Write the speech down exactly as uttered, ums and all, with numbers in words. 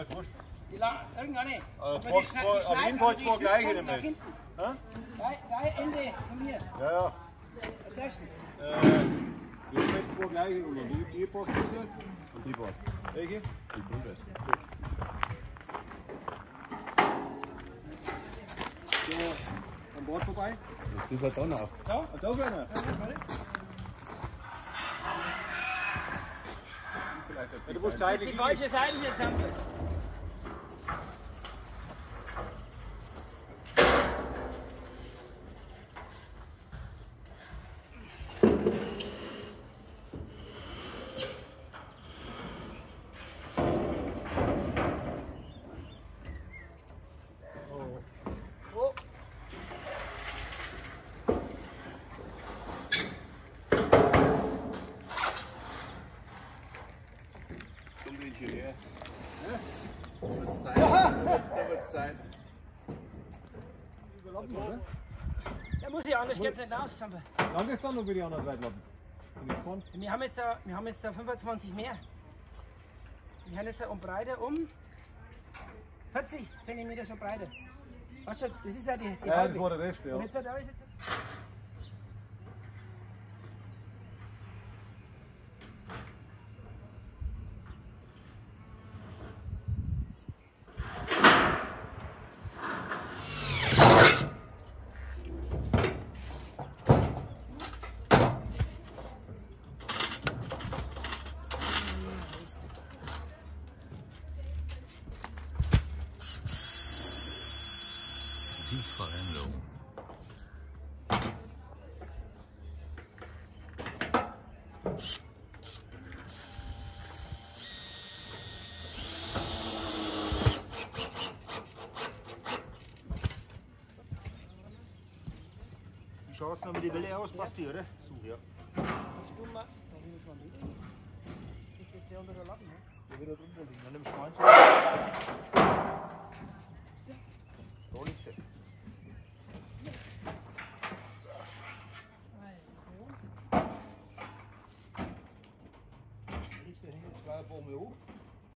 ist wurscht. Die la irgendeine. Also Aber zwei- die, schneid, zwei- die auf schneiden jeden Fall aber die zwei gleiche Schnittpunkte nach damit. hinten. Hä? Drei, drei Ende von mir. Ja, ja. Als erstes. Äh, hier sind zwei gleiche und die, die passt jetzt und die passt. Welche? Die bunte. So, am Bord vorbei. Das ist halt da noch. So. Ah, da gleich noch. Ja, warte. Ja, du musst Das ist teilen. die falsche Seite jetzt haben wir. Oh. Komm du Ingenieur. Da wird es sein. Da wird es sein. Überlappen, oder? Da muss ich anders, geht's nicht aus. Zampe. Lang ist dann noch für die anderen drei Lappen. Wir haben jetzt da, wir haben jetzt da fünfundzwanzig mehr. Wir haben jetzt da um Breite um vierzig Zentimeter schon Breite. Weißt du, das ist ja die, die Ja, halbe. das war der Rest, ja. Und jetzt da ist jetzt Die Veränderung. Du schaust noch mit die Welle aus, passt die, oder? So, ja. Stummer. Da will ich mal mit. Ich jetzt hier unter der Lappen, ne? Der wird da drunter liegen. Dann nimmst du meins.